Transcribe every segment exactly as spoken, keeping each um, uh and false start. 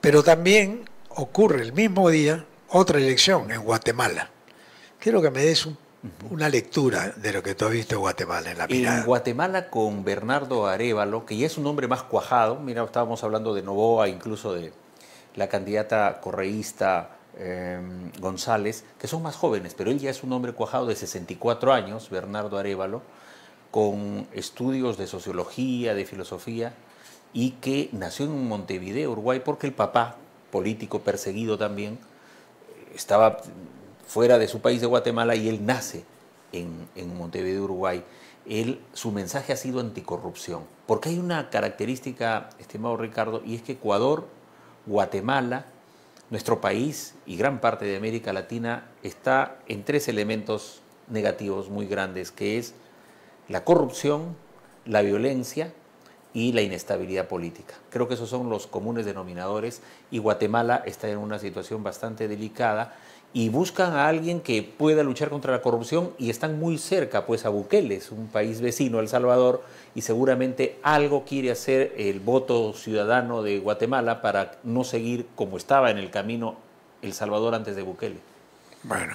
Pero también ocurre el mismo día otra elección en Guatemala. Quiero que me des un, una lectura de lo que tú has visto en Guatemala, en La Mirada. En Guatemala con Bernardo Arévalo, que ya es un hombre más cuajado, mira, estábamos hablando de Noboa, incluso de la candidata correísta eh, González, que son más jóvenes, pero él ya es un hombre cuajado de sesenta y cuatro años, Bernardo Arévalo, con estudios de sociología, de filosofía, y que nació en Montevideo, Uruguay, porque el papá, político perseguido también, estaba fuera de su país de Guatemala y él nace en, en Montevideo, Uruguay. Él, su mensaje ha sido anticorrupción, porque hay una característica, estimado Ricardo, y es que Ecuador, Guatemala, nuestro país y gran parte de América Latina está en tres elementos negativos muy grandes, que es la corrupción, la violencia y la inestabilidad política. Creo que esos son los comunes denominadores y Guatemala está en una situación bastante delicada y buscan a alguien que pueda luchar contra la corrupción y están muy cerca pues a Bukele, es un país vecino, El Salvador, y seguramente algo quiere hacer el voto ciudadano de Guatemala para no seguir como estaba en el camino El Salvador antes de Bukele. Bueno,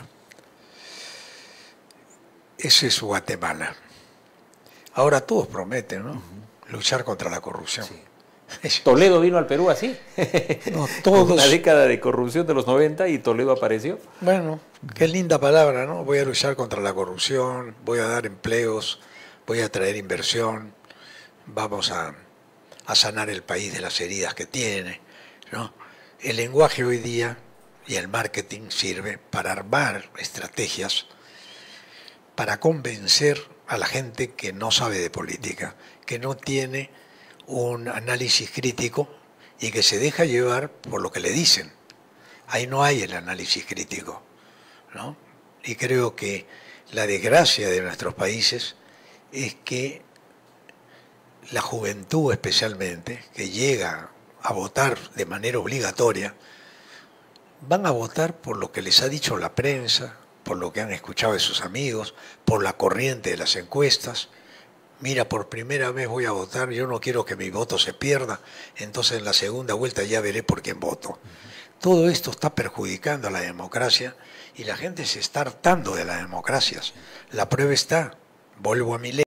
ese es Guatemala. Ahora todos prometen, ¿no? Uh-huh. Luchar contra la corrupción. Sí. Toledo vino al Perú así. No, todos... Una década de corrupción de los noventa y Toledo apareció. Bueno, qué linda palabra, ¿no? Voy a luchar contra la corrupción, voy a dar empleos, voy a traer inversión, vamos a, a sanar el país de las heridas que tiene, ¿no? El lenguaje hoy día y el marketing sirve para armar estrategias para convencer a la gente que no sabe de política, que no tiene un análisis crítico y que se deja llevar por lo que le dicen. Ahí no hay el análisis crítico, ¿no? Y creo que la desgracia de nuestros países es que la juventud especialmente, que llega a votar de manera obligatoria, van a votar por lo que les ha dicho la prensa, por lo que han escuchado de sus amigos, por la corriente de las encuestas. Mira, por primera vez voy a votar, yo no quiero que mi voto se pierda, entonces en la segunda vuelta ya veré por quién voto. Todo esto está perjudicando a la democracia y la gente se está hartando de las democracias. La prueba está, vuelvo a mi ley.